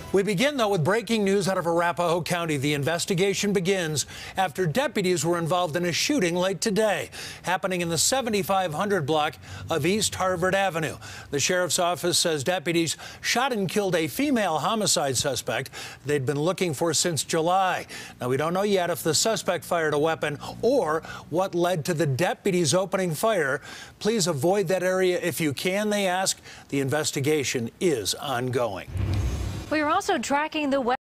We begin, though, with breaking news out of Arapahoe County. The investigation begins after deputies were involved in a shooting late today, happening in the 7500 block of East Harvard Avenue. The sheriff's office says deputies shot and killed a female homicide suspect they'd been looking for since July. Now, we don't know yet if the suspect fired a weapon or what led to the deputies opening fire. Please avoid that area if you can, they ask. The investigation is ongoing. We are also tracking the